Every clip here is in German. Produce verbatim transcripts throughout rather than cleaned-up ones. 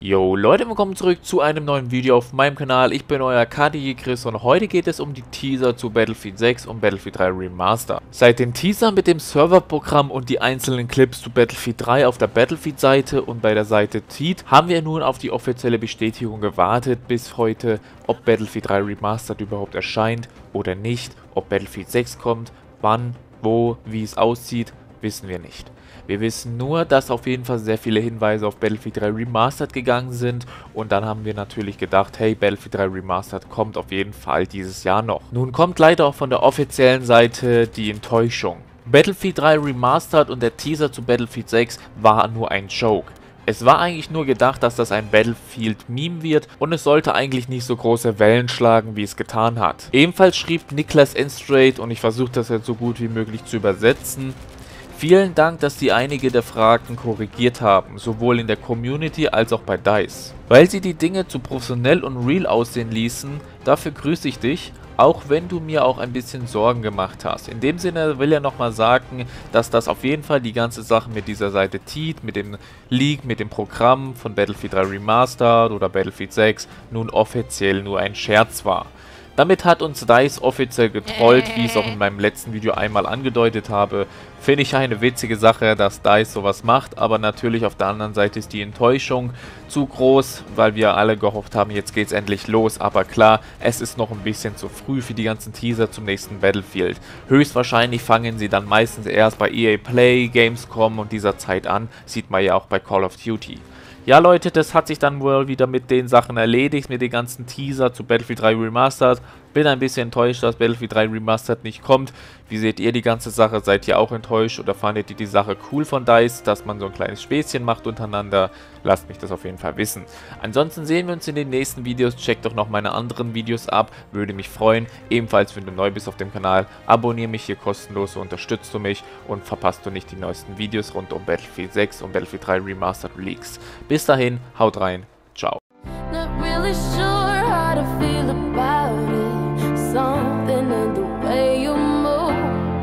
Yo Leute, willkommen zurück zu einem neuen Video auf meinem Kanal. Ich bin euer K D J Chris und heute geht es um die Teaser zu Battlefield sechs und Battlefield drei Remaster. Seit den Teaser mit dem Serverprogramm und die einzelnen Clips zu Battlefield drei auf der Battlefield-Seite und bei der Seite Teed haben wir nun auf die offizielle Bestätigung gewartet bis heute, ob Battlefield drei Remastered überhaupt erscheint oder nicht, ob Battlefield sechs kommt, wann, wo, wie es aussieht, wissen wir nicht. Wir wissen nur, dass auf jeden Fall sehr viele Hinweise auf Battlefield drei Remastered gegangen sind und dann haben wir natürlich gedacht, hey, Battlefield drei Remastered kommt auf jeden Fall dieses Jahr noch. Nun kommt leider auch von der offiziellen Seite die Enttäuschung. Battlefield drei Remastered und der Teaser zu Battlefield sechs war nur ein Joke. Es war eigentlich nur gedacht, dass das ein Battlefield-Meme wird und es sollte eigentlich nicht so große Wellen schlagen, wie es getan hat. Ebenfalls schrieb Niklas Enstrate, und ich versuche das jetzt so gut wie möglich zu übersetzen: Vielen Dank, dass Sie einige der Fragen korrigiert haben, sowohl in der Community als auch bei DICE. Weil Sie die Dinge zu professionell und real aussehen ließen, dafür grüße ich dich, auch wenn du mir auch ein bisschen Sorgen gemacht hast. In dem Sinne will er nochmal sagen, dass das auf jeden Fall die ganze Sache mit dieser Seite Teed, mit dem Leak, mit dem Programm von Battlefield drei Remastered oder Battlefield sechs nun offiziell nur ein Scherz war. Damit hat uns DICE offiziell getrollt, wie ich es auch in meinem letzten Video einmal angedeutet habe. Finde ich eine witzige Sache, dass DICE sowas macht, aber natürlich auf der anderen Seite ist die Enttäuschung zu groß, weil wir alle gehofft haben, jetzt geht's endlich los. Aber klar, es ist noch ein bisschen zu früh für die ganzen Teaser zum nächsten Battlefield. Höchstwahrscheinlich fangen sie dann meistens erst bei E A Play, Gamescom und dieser Zeit an, sieht man ja auch bei Call of Duty. Ja Leute, das hat sich dann wohl wieder mit den Sachen erledigt, mit den ganzen Teaser zu Battlefield drei Remastered. Bin ein bisschen enttäuscht, dass Battlefield drei Remastered nicht kommt. Wie seht ihr die ganze Sache? Seid ihr auch enttäuscht oder fandet ihr die Sache cool von DICE, dass man so ein kleines Späßchen macht untereinander? Lasst mich das auf jeden Fall wissen. Ansonsten sehen wir uns in den nächsten Videos. Checkt doch noch meine anderen Videos ab, würde mich freuen. Ebenfalls, wenn du neu bist auf dem Kanal, abonniere mich hier kostenlos, so unterstützt du mich und verpasst du nicht die neuesten Videos rund um Battlefield sechs und Battlefield drei Remastered Leaks. Bis dahin, haut rein, ciao. Not really sure how to feel about it. Something in the way you move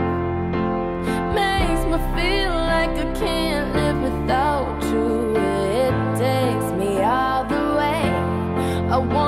makes me feel like I can't live without you. It takes me all the way. I want